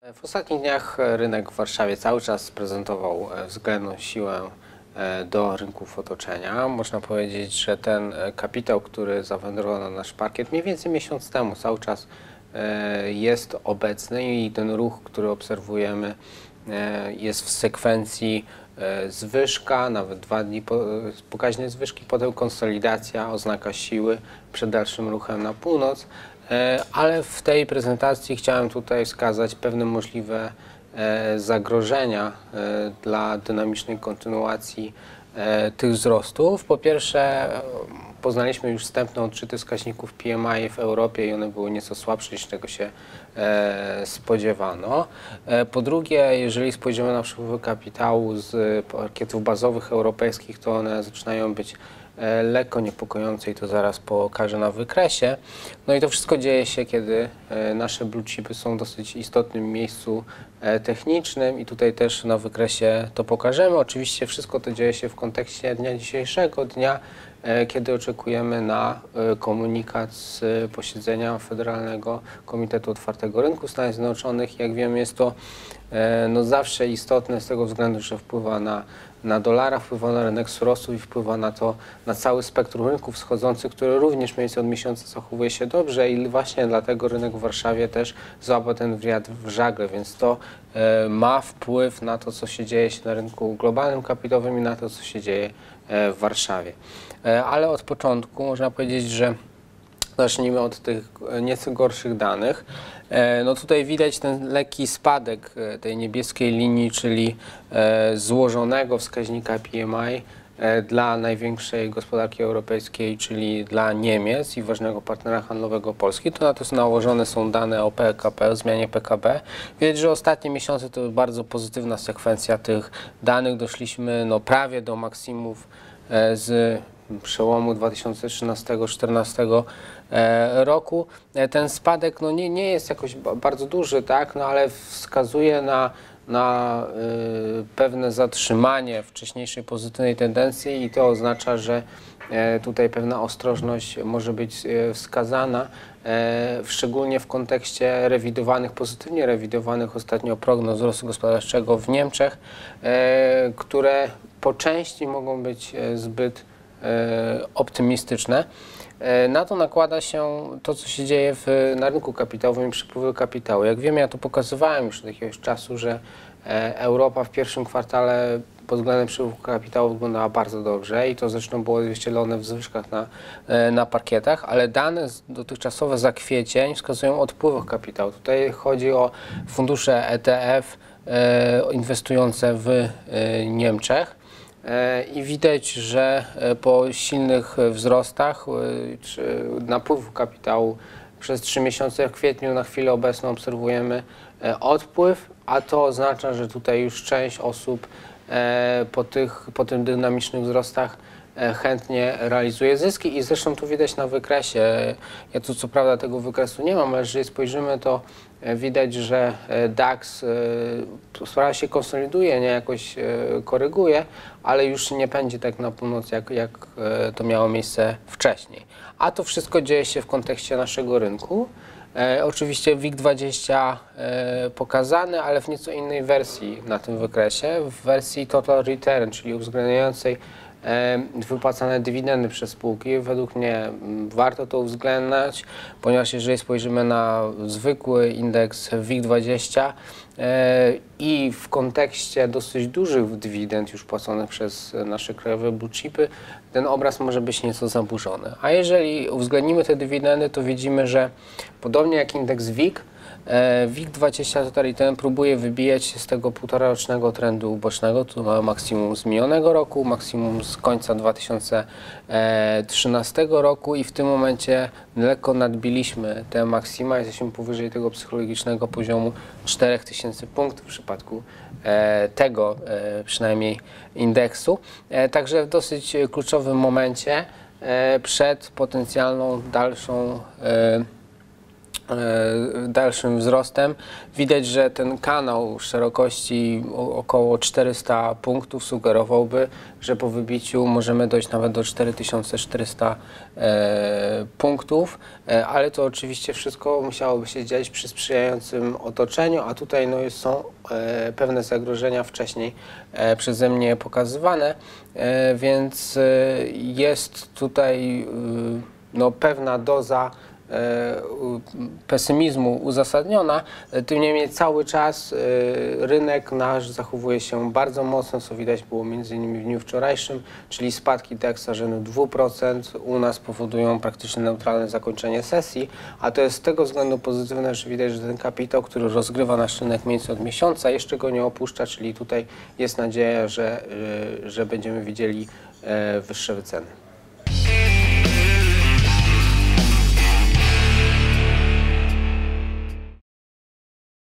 W ostatnich dniach rynek w Warszawie cały czas prezentował względną siłę do rynków otoczenia. Można powiedzieć, że ten kapitał, który zawędrował na nasz parkiet mniej więcej miesiąc temu, cały czas jest obecny i ten ruch, który obserwujemy, jest w sekwencji zwyżka, nawet 2 dni pokaźnej zwyżki, potem konsolidacja, oznaka siły przed dalszym ruchem na północ. Ale w tej prezentacji chciałem tutaj wskazać pewne możliwe zagrożenia dla dynamicznej kontynuacji tych wzrostów. Po pierwsze, poznaliśmy już wstępne odczyty wskaźników PMI w Europie i one były nieco słabsze niż tego się spodziewano. Po drugie, jeżeli spojrzymy na przepływy kapitału z parkietów bazowych europejskich, to one zaczynają być lekko niepokojące i to zaraz pokażę na wykresie. No i to wszystko dzieje się, kiedy nasze blue chipy są w dosyć istotnym miejscu technicznym i tutaj też na wykresie to pokażemy. Oczywiście wszystko to dzieje się w kontekście dnia dzisiejszego, dnia, kiedy oczekujemy na komunikat z posiedzenia Federalnego Komitetu Otwartego Rynku Stanów Zjednoczonych. Jak wiemy, jest to zawsze istotne z tego względu, że wpływa na dolara, wpływa na rynek surowców i wpływa na to, na cały spektrum rynków wschodzących, który również mniej więcej od miesiąca zachowuje się dobrze i właśnie dlatego rynek w Warszawie też złapał ten wiatr w żagle, więc to ma wpływ na to, co się dzieje na rynku globalnym kapitałowym i na to, co się dzieje w Warszawie. Ale od początku można powiedzieć, że zacznijmy od tych nieco gorszych danych. No tutaj widać ten lekki spadek tej niebieskiej linii, czyli złożonego wskaźnika PMI dla największej gospodarki europejskiej, czyli dla Niemiec i ważnego partnera handlowego Polski. To na to nałożone są dane o PKB, o zmianie PKB. Widać, że ostatnie miesiące to bardzo pozytywna sekwencja tych danych. Doszliśmy prawie do maksimów z przełomu 2013-2014 roku. Ten spadek nie jest jakoś bardzo duży, tak? Ale wskazuje na pewne zatrzymanie wcześniejszej pozytywnej tendencji i to oznacza, że tutaj pewna ostrożność może być wskazana, szczególnie w kontekście pozytywnie rewidowanych ostatnio prognoz wzrostu gospodarczego w Niemczech, które po części mogą być zbyt optymistyczne. Na to nakłada się to, co się dzieje na rynku kapitałowym i przepływy kapitału. Jak wiemy, ja to pokazywałem już od jakiegoś czasu, że Europa w pierwszym kwartale pod względem przepływu kapitału wyglądała bardzo dobrze i to zresztą było odzwierciedlone w zwyżkach na parkietach, ale dane dotychczasowe za kwiecień wskazują o odpływach kapitału. Tutaj chodzi o fundusze ETF inwestujące w Niemczech. I widać, że po silnych wzrostach napływu kapitału przez 3 miesiące w kwietniu na chwilę obecną obserwujemy odpływ, a to oznacza, że tutaj już część osób po tym dynamicznych wzrostach chętnie realizuje zyski i zresztą tu widać na wykresie, ja tu co prawda tego wykresu nie mam, ale jeżeli spojrzymy, to widać, że DAX sprawia się konsoliduje, nie jakoś koryguje, ale już nie pędzi tak na północ, jak to miało miejsce wcześniej. A to wszystko dzieje się w kontekście naszego rynku. Oczywiście WIG20 pokazany, ale w nieco innej wersji na tym wykresie, w wersji Total Return, czyli uwzględniającej wypłacane dywidendy przez spółki. Według mnie warto to uwzględniać, ponieważ jeżeli spojrzymy na zwykły indeks WIG20 i w kontekście dosyć dużych dywidend już płaconych przez nasze krajowe blue chipy, ten obraz może być nieco zaburzony. A jeżeli uwzględnimy te dywidendy, to widzimy, że podobnie jak indeks WIG, WIG20 Total Return próbuje wybijać się z tego półtorarocznego trendu ubocznego. Tu mamy maksimum z minionego roku, maksimum z końca 2013 roku i w tym momencie lekko nadbiliśmy te maksima. Jesteśmy powyżej tego psychologicznego poziomu 4000 punktów w przypadku tego przynajmniej indeksu. Także w dosyć kluczowym momencie przed potencjalną dalszą dalszym wzrostem. Widać, że ten kanał szerokości około 400 punktów sugerowałby, że po wybiciu możemy dojść nawet do 4400 punktów, ale to oczywiście wszystko musiałoby się dziać przy sprzyjającym otoczeniu, a tutaj no, są pewne zagrożenia wcześniej przeze mnie pokazywane, więc jest tutaj no, pewna doza pesymizmu uzasadniona, tym niemniej cały czas rynek nasz zachowuje się bardzo mocno, co widać było między innymi w dniu wczorajszym, czyli spadki DAX rzędu 2% u nas powodują praktycznie neutralne zakończenie sesji, a to jest z tego względu pozytywne, że widać, że ten kapitał, który rozgrywa nasz rynek mniej więcej od miesiąca, jeszcze go nie opuszcza, czyli tutaj jest nadzieja, że będziemy widzieli wyższe wyceny.